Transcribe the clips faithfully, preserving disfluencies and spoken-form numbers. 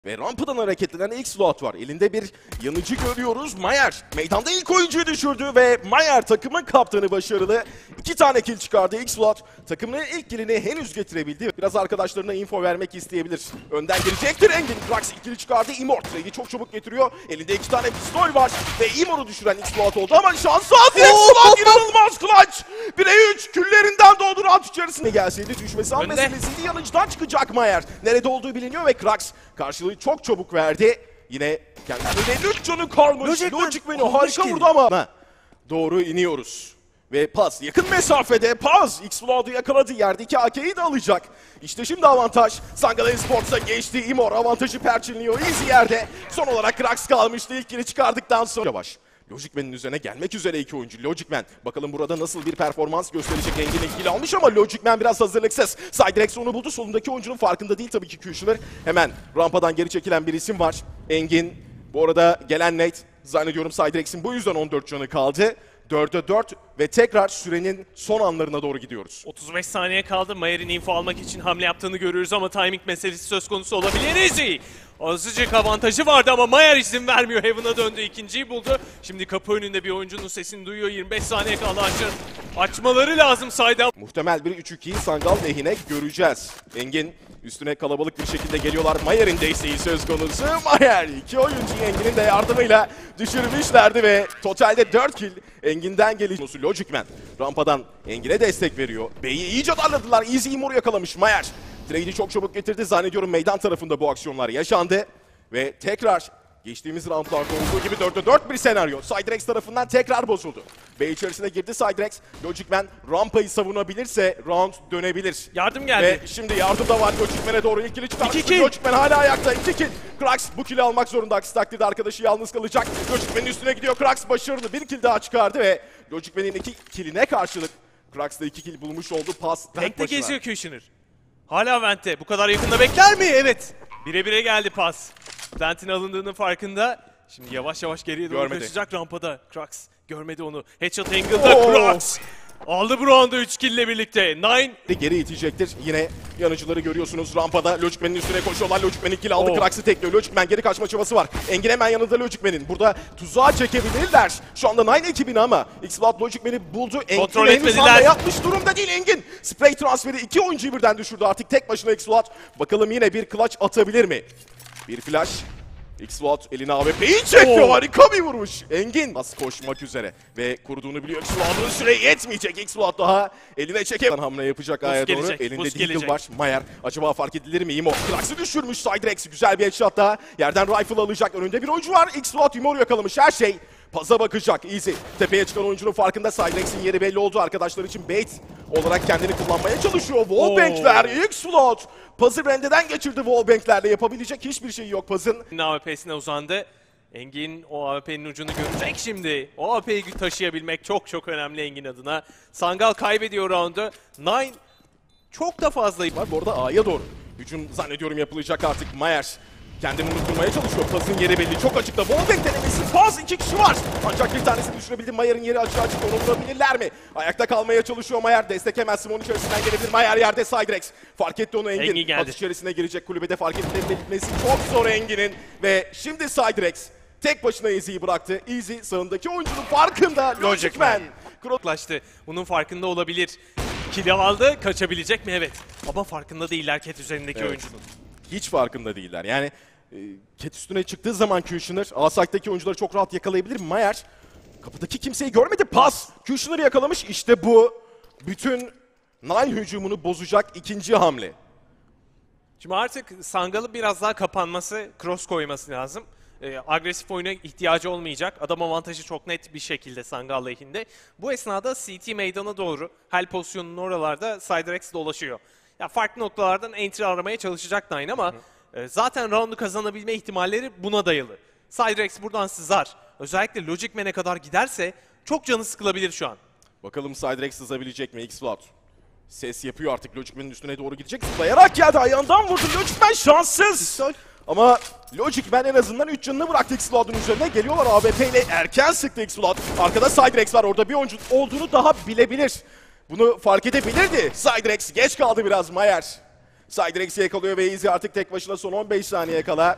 Ve rampadan hareketlenen X-Load var. Elinde bir yanıcı görüyoruz. Mayer meydanda ilk oyuncuyu düşürdü ve Mayer takımın kaptanı başarılı. İki tane kill çıkardı X-Load. Takımının ilk killini henüz getirebildi. Biraz arkadaşlarına info vermek isteyebilir. Önden girecektir Engin. Krax ikili çıkardı. Imor trade'i çok çabuk getiriyor. Elinde iki tane pistol var ve Imor'u düşüren X-Load oldu ama şansı az. X-Load inanılmaz clutch. bire üç küllerinden doğdu round içerisinde. Gelseydi düşmesi an meselesiydi. Yanıcıdan çıkacak Mayer. Nerede olduğu biliniyor ve Krax karşılığı çok çabuk verdi. Yine kendisine üç canı kalmış. Logic, Logic beni harika vurdu ama. Ha, doğru iniyoruz. Ve Paz yakın mesafede. Paz X-Load'u yakaladı. Yerdeki A K'yi de alacak. İşte şimdi avantaj. Sangal Esports'a geçti. Imor avantajı perçinliyor. Easy yerde. Son olarak Krax kalmıştı. İlk kili çıkardıktan sonra. Yavaş. Logic Man'in üzerine gelmek üzere iki oyuncu. Logic Man bakalım burada nasıl bir performans gösterecek. Engin ikili almış ama Logic Man biraz hazırlıksız. Siderex onu buldu. Solundaki oyuncunun farkında değil tabii ki Kushner. Hemen rampadan geri çekilen bir isim var. Engin. Bu arada gelen Nate. Zannediyorum Siderex'in bu yüzden on dört canı kaldı. dörde dört ve tekrar sürenin son anlarına doğru gidiyoruz. otuz beş saniye kaldı. Mayer'in info almak için hamle yaptığını görüyoruz ama timing meselesi söz konusu olabilir. Easy. Azıcık avantajı vardı ama Mayer izin vermiyor. Heaven'a döndü. İkinciyi buldu. Şimdi kapı önünde bir oyuncunun sesini duyuyor. yirmi beş saniye kaldı. Açın. Açmaları lazım sayda. Muhtemel bir üç ikiyi Sangal lehine göreceğiz. Engin üstüne kalabalık bir şekilde geliyorlar. Mayer'in desteği söz konusu. Mayer iki oyuncuyu Engin'in de yardımıyla düşürmüşlerdi ve totalde dört kill Engin'den geliyor. Logic Man rampadan Engin'e destek veriyor. B'yi iyice darladılar. Easy Imor'u yakalamış Mayer. Trade'i çok çabuk getirdi. Zannediyorum meydan tarafında bu aksiyonlar yaşandı. Ve tekrar geçtiğimiz roundlarda olduğu gibi dörde dört bir senaryo. Siderex tarafından tekrar bozuldu. B içerisine girdi Siderex. Logic Man rampayı savunabilirse round dönebilir. Yardım geldi. Ve şimdi yardım da var Logic Man'e doğru. İlk kill'i çıkartmıştı. İki kill. Logic Man hala ayakta. iki kill. Krax bu kill'i almak zorunda. Aksi takdirde arkadaşı yalnız kalacak. Logic Man'in üstüne gidiyor. Krax başarılı. Bir kill daha çıkardı ve Logic Man'in iki killine karşılık Krax da iki kill bulmuş oldu. Pas tek Vent'te başına. geziyor Kushner. Hala Vent'te. Bu kadar yakında bekler mi? Evet. Bire bire geldi pas. Vent'in alındığının farkında. Şimdi yavaş yavaş geriye doğru Görmedi. kaçacak rampada. Krax görmedi onu. Headshot angle'da Krax. Aldı bu round'u üç kill ile birlikte. Nine. Geri itecektir. Yine yanıcıları görüyorsunuz rampada. Logic Man'in üstüne koşuyorlar. Logic Man kill aldı. Oh. Krax'ı tekliyor. Logic Man geri kaçma çabası var. Engin hemen yanında Logic Man'in. Burada tuzağa çekebilirler. Şu anda Nine ekibini ama X-Loud Logic Man'i buldu. Kontrol Engin henüz etmediler. hamle yapmış durumda değil Engin. Spray transferi iki oyuncuyu birden düşürdü. Artık tek başına X-Loud. Bakalım yine bir clutch atabilir mi? Bir flash. X-Loud eline A W P'yi çekiyor. Oh. Harika bir vuruş. Engin az koşmak üzere ve kuruduğunu biliyor. X-Loud'un süre yetmeyecek. X-Loud daha eline çekip hamle yapacak A'ya doğru. gelecek, Elinde boost Deagle gelecek. var. Mayer acaba fark edilir mi? Imo Krax'ı düşürmüş. Siderex güzel bir headshot daha. Yerden rifle alacak. Önünde bir oyuncu var. X-Loud Imor'u yakalamış. Her şey Paz'a bakacak. Easy. Tepeye çıkan oyuncunun farkında. Siderex'in yeri belli oldu. Arkadaşlar için bait olarak kendini kullanmaya çalışıyor. Wallbank'ler. X-Loud Paz'ı rendeden geçirdi wallbank'lerle. Yapabilecek hiçbir şey yok Paz'ın. A W P'sine uzandı. Engin o A W P'nin ucunu görecek şimdi. O A W P'yi taşıyabilmek çok çok önemli Engin adına. Sangal kaybediyor round'u. Nine çok da fazla Var bu arada A'ya doğru. Hücum zannediyorum yapılacak artık. Mayer kendini unutturmaya çalışıyor. Paz'ın yeri belli. Çok açıkta. Wallbang denemesi. Paz iki kişi var. Ancak bir tanesini düşürebildi. Mayer'in yeri açık açık. Onu vurabilirler mi? Ayakta kalmaya çalışıyor Mayer. Destek hemen Simon içerisinden gelebilir. Mayer yerde. Siderex. Fark etti onu Engin. Engin geldi. At içerisine girecek. Kulübede fark edilebilmesi çok zor Engin'in. Ve şimdi Siderex tek başına Easy'yi bıraktı. Easy sağındaki oyuncunun farkında. Logic Man. Yaklaştı. Bunun farkında olabilir. Kill aldı. Kaçabilecek mi? Evet. Ama farkında değiller Cat üzerindeki Evet. oyuncunun. Hiç farkında değiller. Yani e, Cat üstüne çıktığı zaman Kushner A-Site'daki oyuncuları çok rahat yakalayabilir. Mayer kapıdaki kimseyi görmedi. Pas. Kushner'ı yakalamış. İşte bu bütün Nine hücumunu bozacak ikinci hamle. Şimdi artık Sangal'ın biraz daha kapanması, cross koyması lazım. Ee, agresif oyuna ihtiyacı olmayacak. Adam avantajı çok net bir şekilde Sangal lehinde. Bu esnada C T meydana doğru, hel pozisyonunun oralarda Siderex dolaşıyor. Ya farklı noktalardan entry aramaya çalışacak Nine ama e, zaten round'u kazanabilme ihtimalleri buna dayalı. Siderex buradan sızar. Özellikle Logic Man'e kadar giderse çok canı sıkılabilir şu an. Bakalım Siderex sızabilecek mi? X-Flood ses yapıyor artık. Logic Man'in üstüne doğru gidecek. Zıplayarak geldi. Ayağından vurdu. Logic Man şanssız. Ama Logic Man en azından üç canını bıraktı X-Flood'un üzerine. Geliyorlar A W P ile erken sıktı X-Flood. Arkada Siderex var. Orada bir oyuncu olduğunu daha bilebilir. Bunu fark edebilirdi. Siderex geç kaldı biraz Mayer. Siderex'i yakalıyor ve Easy artık tek başına son on beş saniye kala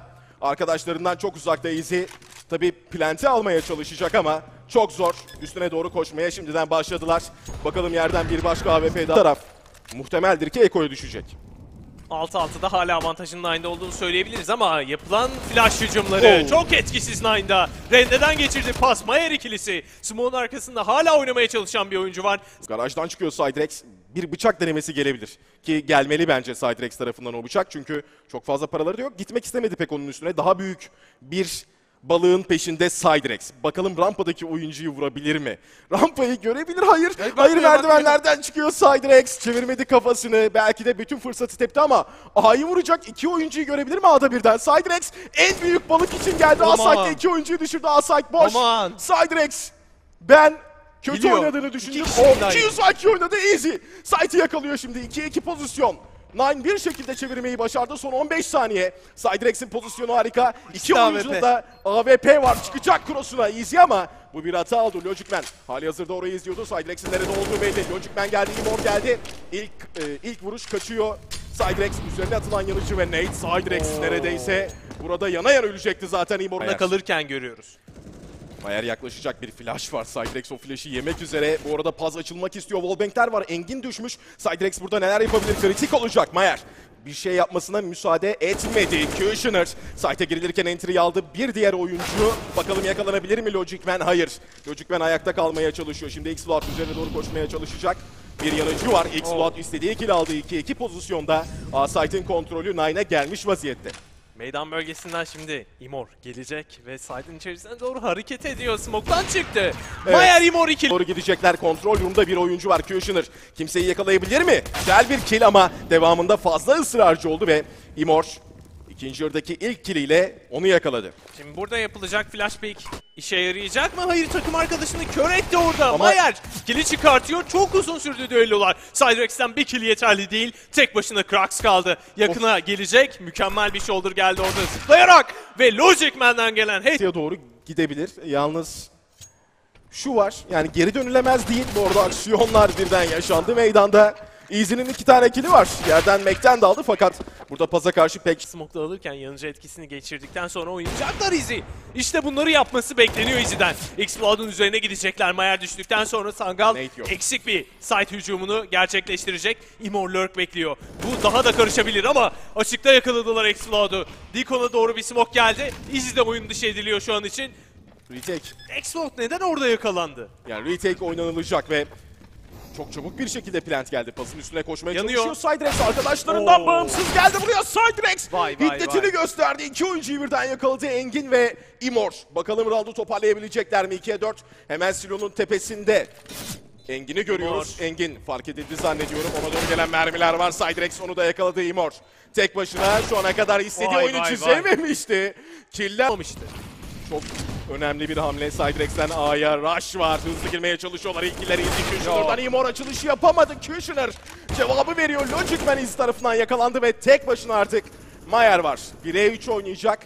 Arkadaşlarından çok uzakta Easy. Tabii plant'i almaya çalışacak ama çok zor. Üstüne doğru koşmaya şimdiden başladılar. Bakalım yerden bir başka A W P daha taraf. Muhtemeldir ki Eko'ya düşecek. altı altıda hala avantajın Nine'da olduğunu söyleyebiliriz ama yapılan flash hücumları Oo. çok etkisiz Nine'da. Rende'den geçirdi pas. Mayer ikilisi. Smoke'un arkasında hala oynamaya çalışan bir oyuncu var. Garajdan çıkıyor Cydrex. Bir bıçak denemesi gelebilir. Ki gelmeli bence Cydrex tarafından o bıçak. Çünkü çok fazla paraları da yok. Gitmek istemedi pek onun üstüne. Daha büyük bir balığın peşinde Cydrex. Bakalım rampadaki oyuncuyu vurabilir mi? Rampayı görebilir. Hayır. Hayır, Hayır, bakmıyor, merdivenlerden çıkıyor Cydrex. Çevirmedi kafasını. Belki de bütün fırsatı tepti ama A'yı vuracak. İki oyuncuyu görebilir mi A'da birden? Cydrex en büyük balık için geldi. Aman. A-Site'de iki oyuncuyu düşürdü. A-Site boş. Aman. Cydrex. Ben kötü Biliyor. oynadığını düşündüm. İki kişi O daha iki yüz I Q oynadı Easy. Sight'ı yakalıyor şimdi. ikiye iki pozisyon. Nine bir şekilde çevirmeyi başardı. Son on beş saniye. Cydrex'in pozisyonu harika. İki A W P. oyuncuda da A W P var. Çıkacak cross'una Easy ama bu bir hata oldu. Logic Man hali hazırda orayı izliyordu. Cydrex'in nerede olduğu belli. Logic Man geldi. Imor geldi. İlk e, ilk vuruş kaçıyor. Cydrex üzerine atılan yanıcı ve Nate. Cydrex neredeyse burada yana yana ölecekti zaten Imor'un. Orada kalırken görüyoruz. Mayer yaklaşacak, bir flash var. Cydrex o flash'ı yemek üzere. Bu arada paz açılmak istiyor. Wallbank'ler var. Engin düşmüş. Cydrex burada neler yapabilir? Kritik olacak Mayer. Bir şey yapmasına müsaade etmedi. Kushner site'e girilirken entry aldı. Bir diğer oyuncu. Bakalım yakalanabilir mi Logic Man? Hayır. Logic Man ayakta kalmaya çalışıyor. Şimdi X-Blood üzerine doğru koşmaya çalışacak. Bir yanıcı var. X-Blood istediği kill aldı. ikiye iki pozisyonda. A-Site'in kontrolü Nine'a gelmiş vaziyette. Meydan bölgesinden şimdi Imor gelecek ve side'ın içerisine doğru hareket ediyor. Smoke'tan çıktı. Evet. Mayer Imor ikili. Doğru gidecekler. Kontrol room'da bir oyuncu var. Kushner kimseyi yakalayabilir mi? Güzel bir kill ama devamında fazla ısrarcı oldu ve Imor ikinci yarıdaki ilk killiyle onu yakaladı. Şimdi burada yapılacak flash pick işe yarayacak mı? Hayır, takım arkadaşını kör etti orada. Ama- Mayer kill'i çıkartıyor. Çok uzun sürdü düellolar. Cydrex'ten bir kill yeterli değil. Tek başına Krax kaldı. Yakına gelecek. Mükemmel bir shoulder geldi orada zıplayarak. Ve Logic Man'den gelen head. Ortaya doğru gidebilir. Yalnız şu var. Yani geri dönülemez değil. Bu arada aksiyonlar birden yaşandı meydanda. Easy'nin iki tane kill'i var. Yerden Mac'ten de aldı fakat burada Paz'a karşı pek Smoke'da alırken yanıcı etkisini geçirdikten sonra oynayacaklar Easy. İşte bunları yapması bekleniyor Easy'den. X-Blood'un üzerine gidecekler. Mayer düştükten sonra Sangal Nate yok. eksik bir site hücumunu gerçekleştirecek. Imor lurk bekliyor. Bu daha da karışabilir ama açıkta yakaladılar X-Blood'u. Deacon'a doğru bir smoke geldi. Easy de oyun dışı ediliyor şu an için. retake. X-Blood neden orada yakalandı? Yani retake oynanılacak ve çok çabuk bir şekilde plant geldi. Pasın üstüne koşmaya Yanıyor. çalışıyor. Cydrex arkadaşlarından Oo. bağımsız geldi buraya. Cydrex Vay, vay, hiddetini vay. gösterdi. İki oyuncuyu birden yakaladı. Engin ve Imor. Bakalım roundu toparlayabilecekler mi? ikiye dört. Hemen Silo'nun tepesinde. Engin'i görüyoruz. Imor. Engin fark edildi zannediyorum. Ona doğru gelen mermiler var. Cydrex onu da yakaladı Imor. Tek başına şu ana kadar istediği Vay, oyunu vay, çizememişti. Killer Olmamıştı. çok önemli bir hamle. Cydrex'ten A'ya rush var. Hızlı girmeye çalışıyorlar. İlkleri izli Kushner'dan. Imor açılışı yapamadı. Kushner cevabı veriyor. Logic Man iz tarafından yakalandı ve tek başına artık Mayer var. bire üç oynayacak.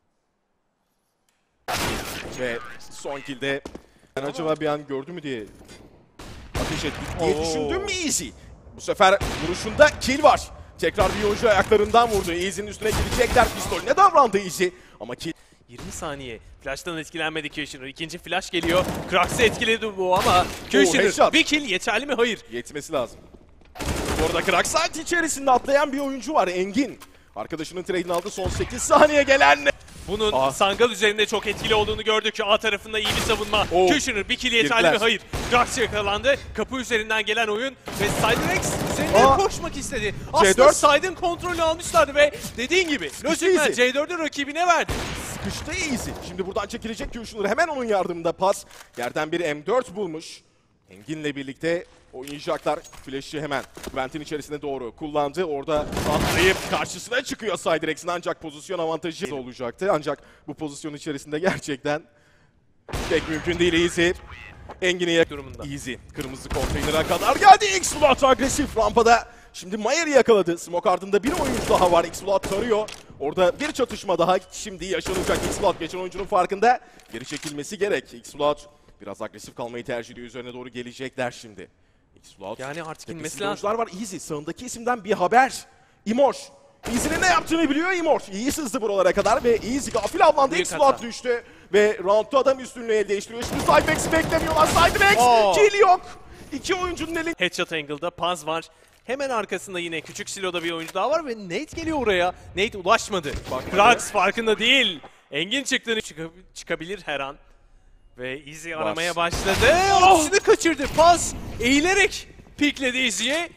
Ve son kill'de ben acaba bir an gördü mü diye ateş ettik diye Oo. düşündüm mü Easy? Bu sefer vuruşunda kill var. Tekrar bir oyuncu ayaklarından vurdu. Easy'nin üstüne gidecekler. Pistolüne davrandı Easy. Ama kill yirmi saniye. Flash'tan etkilenmedi Kushner. İkinci flash geliyor. Krax'ı etkiledi bu ama Kushner headshot. bir kill yeterli mi? Hayır. yetmesi lazım. Bu arada Krax saat içerisinde atlayan bir oyuncu var Engin. Arkadaşının trade'ini aldı, son sekiz saniye gelen. Bunun Aa. Sangal üzerinde çok etkili olduğunu gördük. A tarafında iyi bir savunma. Oo. Kushner bir kill yeterli mi? Girdiler. Hayır. Krax yakalandı. Kapı üzerinden gelen oyun ve Cydrex üzerine Aa. koşmak istedi. C dört. Aslında Side'ın kontrolünü almışlardı ve dediğin gibi Logic Man Easy. C dördü rakibine verdi. Sıkıştı Easy. Şimdi buradan çekilecek Kushner, hemen onun yardımında pas. Yerden bir M dört bulmuş. Engin'le birlikte oynayacaklar. Flash'ı hemen Vent'in içerisine doğru kullandı. Orada atlayıp karşısına çıkıyor Cydrex'in, ancak pozisyon avantajı olacaktı. Ancak bu pozisyon içerisinde gerçekten pek mümkün değil Easy. Engin'i yak Durumunda. Easy. Kırmızı konteynere kadar geldi. X-Blood agresif rampada. Şimdi Mayer'i yakaladı. Smoke ardında bir oyuncu daha var. X-Blood tarıyor. Orada bir çatışma daha şimdi yaşanacak. X-Blood geçen oyuncunun farkında. Geri çekilmesi gerek. X-Blood biraz agresif kalmayı tercih ediyor. Üzerine doğru gelecekler şimdi. X-Blood. Yani artık inmesi tepesinde lazım. oyuncular var. Easy. Sağındaki isimden bir haber. Imor. Easy'nin ne yaptığını biliyor Imor. İyi sızdı buralara kadar ve Easy gafil avlandı. Büyük X-Flood hata. düştü ve roundda adam üstünlüğü elde değiştiriyor. Şimdi Cybex'i beklemiyorlar. Cybex Oo. kill yok. İki oyuncunun elinde. Headshot angle'da Paz var. Hemen arkasında yine küçük siloda bir oyuncu daha var ve Nate geliyor oraya. Nate ulaşmadı. Bakmadı. Krax farkında değil. Engin çıktığını çıka- çıkabilir her an. Ve Easy aramaya başladı. Oh! Ultisini kaçırdı. Paz eğilerek pikledi Easy'ye.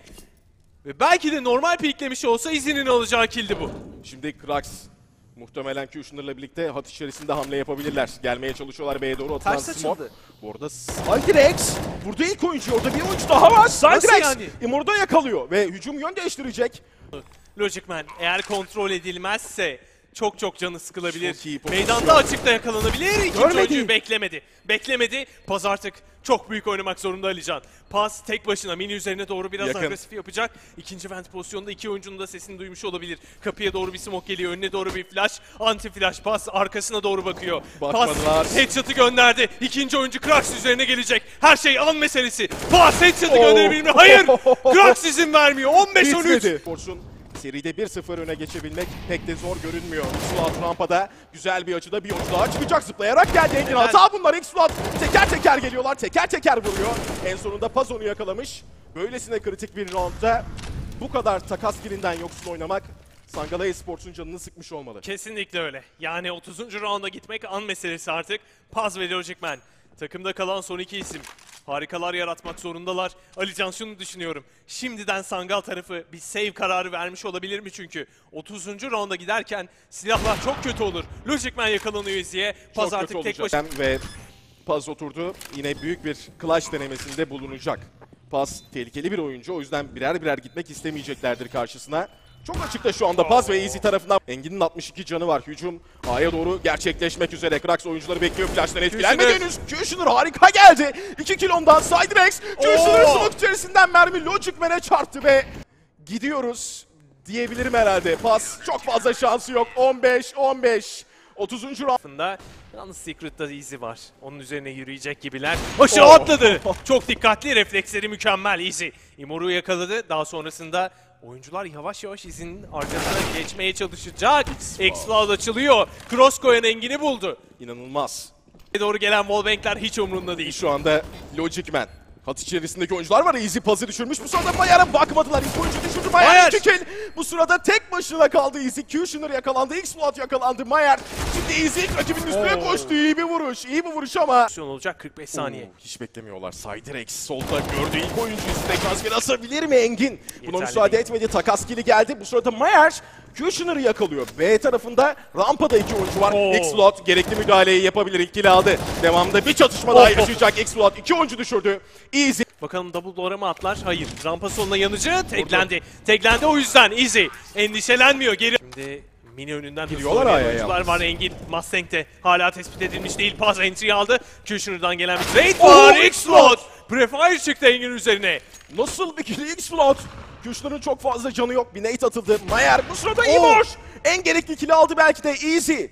Ve belki de normal piklemiş olsa Easy'nin alacağı killdi bu. Şimdi Krax muhtemelen Kushner'la birlikte hat içerisinde hamle yapabilirler. Gelmeye çalışıyorlar B'ye doğru atılan Ters smoke. açıldı. Bu arada Cyrex burada ilk oyuncu, orada bir oyuncu daha var. Cyrex yani? Imor'da yakalıyor ve hücum yön değiştirecek. Logic Man eğer kontrol edilmezse çok çok canı sıkılabilir. Çok iyi pozisyon. Meydanda açıkta yakalanabilir. İkinci Görmedi. oyuncuyu beklemedi. Beklemedi. Paz artık çok büyük oynamak zorunda Alican. Paz tek başına mini üzerine doğru biraz Yakın. agresif yapacak. İkinci vent pozisyonunda iki oyuncunun da sesini duymuş olabilir. Kapıya doğru bir smoke geliyor. Önüne doğru bir flash. Anti flash. Paz arkasına doğru bakıyor. Bakmadılar. Paz headshot'ı gönderdi. İkinci oyuncu Krax üzerine gelecek. Her şey an meselesi. Paz headshot'ı Oo. gönderebilir mi? Hayır. Krax izin vermiyor. on beş on üç. Bitmedi. Force'un seride bir sıfır öne geçebilmek pek de zor görünmüyor. X-Flood rampada güzel bir açıda bir oyuncu daha çıkacak, zıplayarak geldi Engin. Hata bunlar. X-Flood teker teker geliyorlar, teker teker vuruyor. En sonunda Paz onu yakalamış. Böylesine kritik bir roundda bu kadar takas kilinden yoksun oynamak Sangala Esports'un canını sıkmış olmalı. Kesinlikle öyle. Yani otuzuncu rounda gitmek an meselesi artık. Paz ve Logic Man. Takımda kalan son iki isim. Harikalar yaratmak zorundalar. Alican şunu düşünüyorum. Şimdiden Sangal tarafı bir save kararı vermiş olabilir mi çünkü? otuzuncu rounda giderken silahlar çok kötü olur. Logic Man yakalanıyor Easy'ye. Paz Çok artık kötü tek olacak. başına. Ve Paz oturdu. Yine büyük bir clutch denemesinde bulunacak. Paz tehlikeli bir oyuncu. O yüzden birer birer gitmek istemeyeceklerdir karşısına. Çok açıkta şu anda Paz ve Easy tarafından. Engin'in altmış iki canı var. Hücum A'ya doğru gerçekleşmek üzere. Krax oyuncuları bekliyor. Flash'tan etkilenmedi henüz. Kushner harika geldi. iki kill ondan. Cyrex. Kushner Oo. smoke içerisinden mermi Logic Man'e çarptı ve gidiyoruz diyebilirim herhalde. Paz çok fazla şansı yok. on beş on beş. otuzuncu round. tarafında. Yalnız Secret'ta Easy var. Onun üzerine yürüyecek gibiler. Aşağı Oh. atladı. Çok dikkatli. Refleksleri mükemmel Easy. Imor'u yakaladı. Daha sonrasında oyuncular yavaş yavaş Easy'nin arkasına geçmeye çalışacak. X-Cloud açılıyor. Cross koyan Engin'i buldu. İnanılmaz. Doğru gelen wallbang'ler hiç umurunda değil. Şu anda Logic Man. Hat içerisindeki oyuncular var. Easy Paz'ı düşürmüş. Bu sırada Mayar'a bakmadılar. İlk oyuncu düşürdü. Mayar Mayer. iki kill. Bu sırada tek başına kaldı Easy. Kushner yakalandı. X-Flood yakalandı. Mayar şimdi Easy rakibinin üstüne Oo. koştu. İyi bir vuruş. İyi bir vuruş ama. Pozisyon olacak kırk beş saniye. Oo, hiç beklemiyorlar. Cyrex solda gördü. İlk oyuncu üstüne transfer asabilir mi Engin? Buna Yeterli müsaade değil. etmedi. Takas kili geldi. Bu sırada Mayer Kushner'ı yakalıyor. B tarafında rampada iki oyuncu var. Oo. X-Flood gerekli müdahaleyi yapabilir. İlk kili aldı. Devamında bir çatışma daha Oh. yaşayacak. X-Flood iki oyuncu düşürdü. Easy. Bakalım double door'a mı atlar? Hayır. Rampa sonuna yanıcı. Teklendi. Teklendi o yüzden Easy. Endişelenmiyor. Geri. Şimdi mini önünden hızlı Giriyorlar oynayan A'ya oyuncular yalnız. var. Engin Mustang'de hala tespit edilmiş değil. Pas entry aldı. Kushner'dan gelen bir trade Oh, var. X-Flood. X-Flood. Prefire çıktı Engin üzerine. Nasıl bir kili X-Flood? Kushner'ın çok fazla canı yok. Bir nade atıldı. Mayer bu sırada Oh. Imor. En gerekli kili aldı belki de Easy.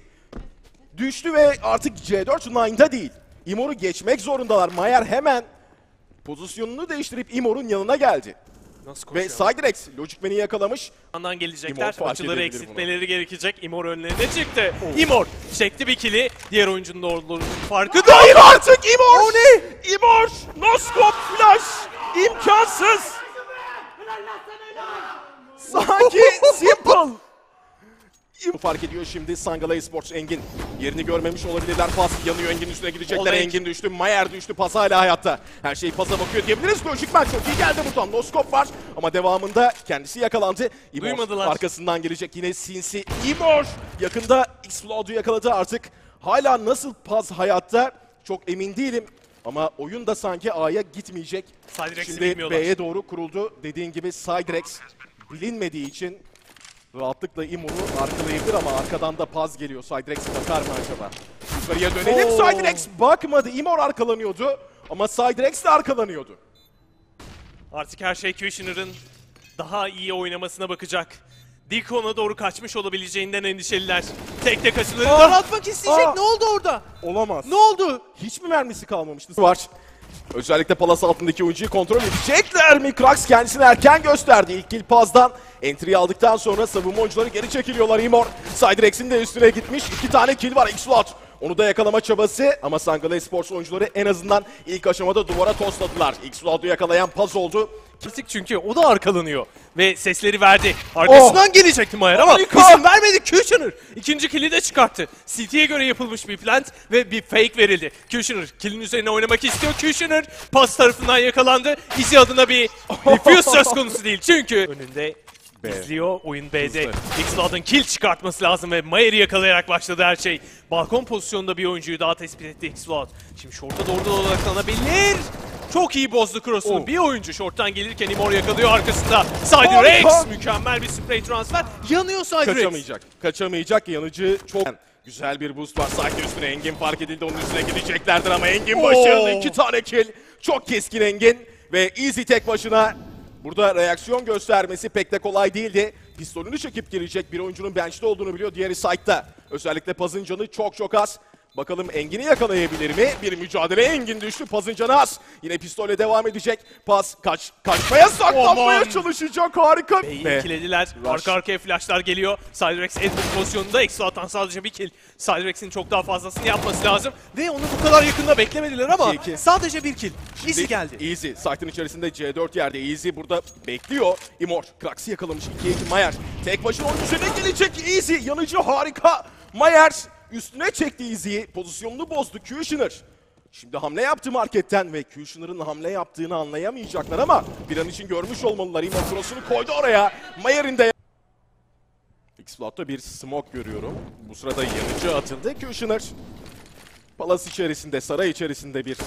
Düştü ve artık C dört nine'da değil. Imor'u geçmek zorundalar. Mayer hemen pozisyonunu değiştirip Imor'un yanına geldi. Nasıl Ve koşuyor? Cyrex Logic Man'i yakalamış. Yandan Imor gelecekler. fark Açıları edebilir eksiltmeleri gerekecek. Imor önlerine çıktı. Imor çekti bir kili. Diğer oyuncunun doğruluğunun farkı da. Hayır artık Imor! O ne? Imor! No-scope flash! İmkansız! Sanki simple! Bu fark ediyor şimdi Sangala Esports. Engin yerini görmemiş olabilirler. Pas yanıyor, Engin üstüne gidecekler. Olay. Engin düştü, Mayer düştü. Pas hala hayatta. Her şey Pas'a bakıyor diyebiliriz. Logic Man çok iyi geldi buradan. No scope var ama devamında kendisi yakalandı. Imor Duymadılar. arkasından gelecek yine sinsi. Imor yakında X-Flood'u yakaladı artık. Hala nasıl Pas hayatta çok emin değilim. Ama oyun da sanki A'ya gitmeyecek. Cydrex'i Şimdi bilmiyorlar. B'ye doğru kuruldu. Dediğin gibi Cydrex bilinmediği için rahatlıkla Imor'u arkalayabilir ama arkadan da Paz geliyor. Cydrex bakar mı acaba? Yukarıya dönelim. Oo. Cydrex bakmadı. Imor arkalanıyordu ama Cydrex de arkalanıyordu. Artık her şey Kushner'ın daha iyi oynamasına bakacak. Deacon'a doğru kaçmış olabileceğinden endişeliler. Tek tek açıları Aa! daraltmak isteyecek. Aa! Ne oldu orada? Olamaz. Ne oldu? Hiç mi mermisi kalmamıştı? Var. Özellikle Palas altındaki oyuncuyu kontrol edecekler mi? Krax kendisini erken gösterdi. İlk kill Paz'dan entry aldıktan sonra savunma oyuncuları geri çekiliyorlar. Imor, Cydrex'in de üstüne gitmiş. İki tane kill var. X-Flood onu da yakalama çabası ama Sangala Esports oyuncuları en azından ilk aşamada duvara tosladılar. X-Flood'u yakalayan Paz oldu. Kritik çünkü o da arkalanıyor ve sesleri verdi. Arkasından Oh! gelecekti Mayer ama Harika! izin vermedi. Kushner ikinci kill'i de çıkarttı. C T'ye göre yapılmış bir plant ve bir fake verildi. Kushner kill'in üzerine oynamak istiyor. Kushner pas tarafından yakalandı. Izzy adına bir defuse söz konusu değil çünkü önünde B. izliyor. Oyun B'de. Hızlı. X-Cloud'un kill çıkartması lazım ve Mayer'i yakalayarak başladı her şey. Balkon pozisyonunda bir oyuncuyu daha tespit etti X-Cloud. Şimdi short'a doğru da odaklanabilir. Çok iyi bozdu cross'unu. Oh. Bir oyuncu short'tan gelirken Imor yakalıyor arkasında. Cydrex Harika. mükemmel bir spray transfer. Yanıyor Cydrex. Kaçamayacak. Kaçamayacak. Yanıcı çok güzel bir boost var. Sahte üstüne Engin fark edildi. Onun üstüne gideceklerdir ama Engin başarılı. Oo. İki tane kill. Çok keskin Engin. Ve Easy tek başına burada reaksiyon göstermesi pek de kolay değildi. Pistolünü çekip girecek bir oyuncunun bench'te olduğunu biliyor. Diğeri side'da. Özellikle Paz'ın canı çok çok az. Bakalım Engin'i yakalayabilir mi? Bir mücadele, Engin düştü. Paz'ın canı az. Yine pistolle devam edecek. Paz kaç, kaçmaya saklanmaya Aman. çalışacak. Harika. B'yi Ve ikilediler. Rush. Arka arkaya flashlar geliyor. Cydrex Edward pozisyonunda. X-Cloud'dan sadece bir kill. Cydrex'in çok daha fazlasını yapması lazım. Ve onu bu kadar yakında beklemediler ama iki iki. sadece bir kill. Easy geldi. Easy. Site'ın içerisinde C dört yerde. Easy burada bekliyor. Imor. Krax'ı yakalamış. ikiye iki Mayer. Tek başına onun üzerine gelecek. Easy. Yanıcı harika. Mayer üstüne çekti Easy'yi. Pozisyonunu bozdu. Kushner. Şimdi hamle yaptı marketten ve Kushner'ın hamle yaptığını anlayamayacaklar ama bir an için görmüş olmalılar. Imor cross'unu koydu oraya. Mayer'in de X-Flood'da bir smoke görüyorum. Bu sırada yanıcı atıldı. Kushner Palas içerisinde, saray içerisinde bir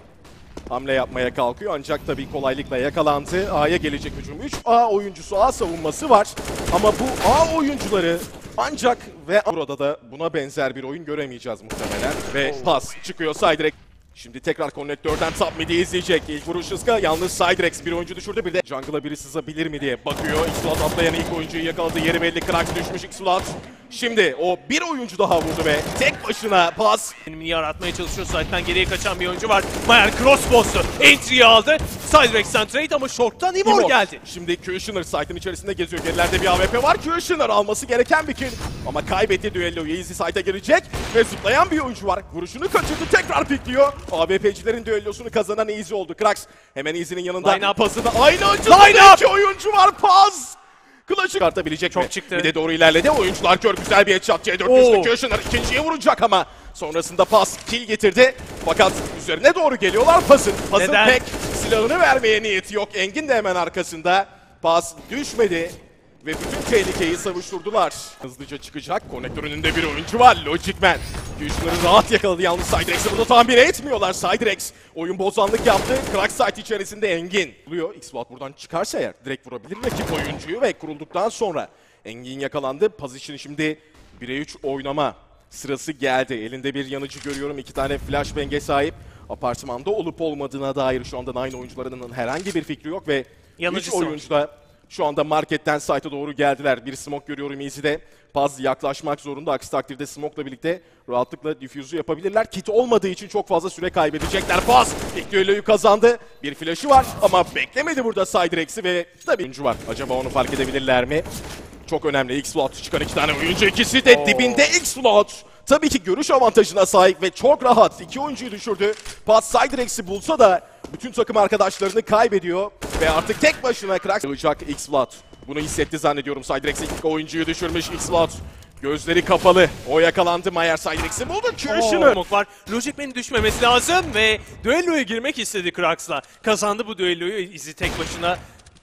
hamle yapmaya kalkıyor ancak tabii kolaylıkla yakalandı. A'ya gelecek hücum. üç A oyuncusu, A savunması var. Ama bu A oyuncuları ancak ve burada da buna benzer bir oyun göremeyeceğiz muhtemelen. Ve pas çıkıyor Cydrex. Şimdi tekrar konnektörden top mid'i izleyecek. İlk vuruş Iska. Yalnız Cydrex bir oyuncu düşürdü. Bir de jungle'a biri sızabilir mi diye bakıyor. X-Flood atlayan ilk oyuncuyu yakaladı. Yeri belli. Krax düşmüş X-Flood. Şimdi o bir oyuncu daha vurdu ve tek başına pas. Kendini yaratmaya çalışıyor. Side'den geriye kaçan bir oyuncu var. Mayer cross bozdu. Entry'yi aldı. Cydrex'ten trade ama short'tan Imor Imor geldi. Şimdi Kushner site'ın içerisinde geziyor. Gerilerde bir A W P var. Kushner alması gereken bir kill. Ama kaybetti düelloyu. Easy site'a girecek ve zıplayan bir oyuncu var. Vuruşunu kaçırdı. Tekrar pikliyor. A W P'cilerin düellosunu kazanan Easy oldu. Krax hemen Easy'nin yanında. Line up. Pasını aynı açıda Line up. iki oyuncu var. Pas. Clutch'ı çıkartabilecek Çok mi? çıktı. Bir de doğru ilerledi. Oyuncular kör. Güzel bir headshot. C dört Oo. üstü Kushner ikinciye vuracak ama sonrasında pas kill getirdi. Fakat üzerine doğru geliyorlar pasın. Pasın Neden? pek silahını vermeye niyeti yok. Engin de hemen arkasında. Pas düşmedi ve bütün tehlikeyi savuşturdular. Hızlıca çıkacak. Konnektör önünde bir oyuncu var. Logic Man. Kushner'ı rahat yakaladı. Yalnız Cydrex'i burada tahmin etmiyorlar. Cydrex oyun bozanlık yaptı. Crack site içerisinde Engin. Buluyor. X-Flood buradan çıkarsa eğer direkt vurabilir rakip oyuncuyu ve kurulduktan sonra Engin yakalandı. Position şimdi bire üç oynama sırası geldi. Elinde bir yanıcı görüyorum. İki tane flashbang'e sahip. Apartmanda olup olmadığına dair şu anda Nine oyuncularının herhangi bir fikri yok ve üç Yanıcısı var. oyuncu da şu anda marketten site'a doğru geldiler. Bir smoke görüyorum Easy'de. Paz yaklaşmak zorunda. Aksi takdirde smoke'la birlikte rahatlıkla diffuse'u yapabilirler. Kit olmadığı için çok fazla süre kaybedecekler. Paz ilk düelloyu kazandı. Bir flash'ı var ama beklemedi burada Cydrex'i ve tabii oyuncu var. Acaba onu fark edebilirler mi? Çok önemli. X-Flood çıkan iki tane oyuncu. İkisi de Oo. dibinde X-Flood. Tabii ki görüş avantajına sahip ve çok rahat. İki oyuncuyu düşürdü. Paz Cydrex'i bulsa da bütün takım arkadaşlarını kaybediyor. Ve artık tek başına Krax alacak X-Flood. Bunu hissetti zannediyorum. Cydrex ilk oyuncuyu düşürmüş X-Flood. Gözleri kapalı. O yakalandı. Mayer Cydrex'i buldu. Kushner. Smoke var. Logic Man'in düşmemesi lazım ve düelloya girmek istedi Krax'la. Kazandı bu düelloyu. Izzy tek başına.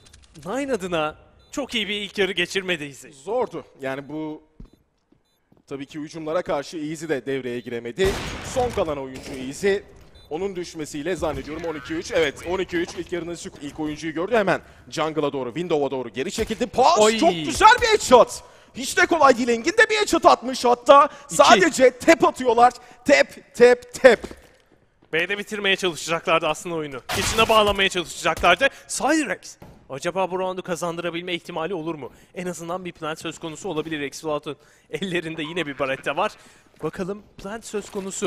Nine adına çok iyi bir ilk yarı geçirmedi Izzy. Zordu. Yani bu tabii ki hücumlara karşı Easy de devreye giremedi. Son kalan oyuncu Easy. Onun düşmesiyle zannediyorum on iki üç. Evet on iki üç ilk yarının sük ilk oyuncuyu gördü hemen. Jungle'a doğru, Window'a doğru geri çekildi. Pas Oy. çok güzel bir headshot. Hiç de kolay değil. Engin de bir headshot atmış hatta. Sadece tap atıyorlar. Tap, tap, tap. B'de bitirmeye çalışacaklardı aslında oyunu. İçine bağlamaya çalışacaklardı. Cydrex. Acaba bu roundu kazandırabilme ihtimali olur mu? En azından bir plant söz konusu olabilir. X-Flood'un ellerinde yine bir barette var. Bakalım plant söz konusu.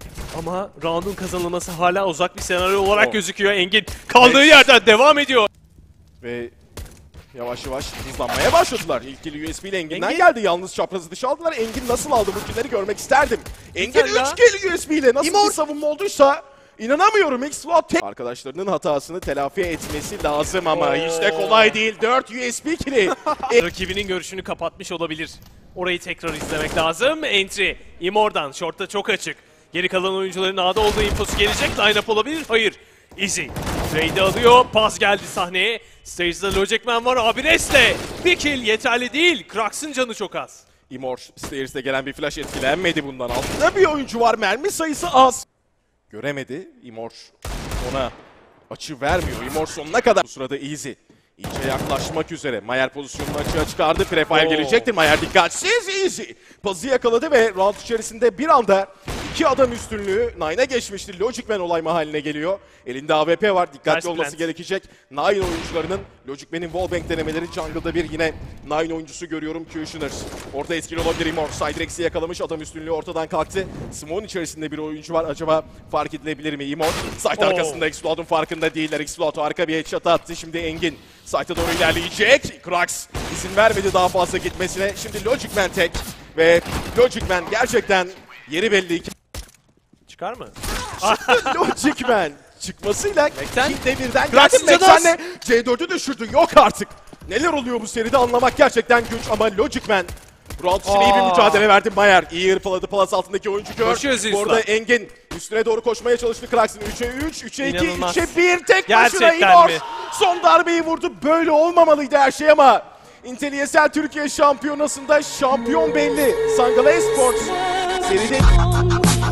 Ama round'un kazanılması hala uzak bir senaryo olarak Oh. gözüküyor. Engin kaldığı Evet. yerden devam ediyor. Ve yavaş yavaş hızlanmaya başladılar. İlk kill U S B ile Engin'den Engin. geldi. Yalnız çaprazı dışı aldılar. Engin nasıl aldı bu killleri görmek isterdim. Engin Güzel üç kill U S B ile nasıl İmor. bir savunma olduysa inanamıyorum. X-Flood tek... Arkadaşlarının hatasını telafi etmesi lazım ama Oo. hiç de kolay değil. dört U S B killi. Rakibinin görüşünü kapatmış olabilir. Orayı tekrar izlemek lazım. Entry. Immor'dan. Short'ta çok açık. Geri kalan oyuncuların A'da olduğu infosu gelecek. Line-up olabilir. Hayır. Easy. Trade alıyor. Pas geldi sahneye. Stages'da Logic Man var. Abires'le. Bir kill yeterli değil. Krax'ın canı çok az. Imor Stairs'te gelen bir flash etkilenmedi bundan. Altında bir oyuncu var. Mermi sayısı az. Göremedi. Imor ona açı vermiyor. Imor sonuna kadar. Bu sırada Easy. İyice yaklaşmak üzere. Mayer pozisyonunu açığa çıkardı. Prefire Oo. gelecektir. Mayer dikkatsiz. Easy. Pazı yakaladı ve round içerisinde bir anda iki adam üstünlüğü Nine'a geçmiştir. Logic Man olay mahaline geliyor. Elinde A W P var. Dikkatli Ters olması plant. gerekecek. Nine oyuncularının Logic Man'in wallbang denemeleri. Jungle'da bir yine Nine oyuncusu görüyorum. Kushner. Orada etkili olabilir Imor. Cydrex'i yakalamış. Adam üstünlüğü ortadan kalktı. Smoke'un içerisinde bir oyuncu var. Acaba fark edilebilir mi Imor? Site Oo. arkasında X-Flood'un farkında değiller. X-Flood harika bir headshot attı. Şimdi Engin site'a doğru ilerleyecek. Krax izin vermedi daha fazla gitmesine. Şimdi Logic Man tek. Ve Logic Man gerçekten yeri belli. Çıkar mı? Logic Man çıkmasıyla Mekten. kill birden geldi. Krax'ın canı Mekten'le C dördü düşürdü. Yok artık. Neler oluyor bu seride anlamak gerçekten güç ama Logic Man round için iyi bir Aa. mücadele verdi. Mayer iyi hırpaladı. Plus altındaki oyuncu gör. Koşuyor Zeus'la. Bu arada Engin üstüne doğru koşmaya çalıştı. Krax'ın üçe üç, üçe iki, İnanılmaz. üçe bir tek başına Gerçekten Imor. mi? Son darbeyi vurdu. Böyle olmamalıydı her şey ama Inteliyesel Türkiye Şampiyonası'nda şampiyon belli. Sangala Esports seride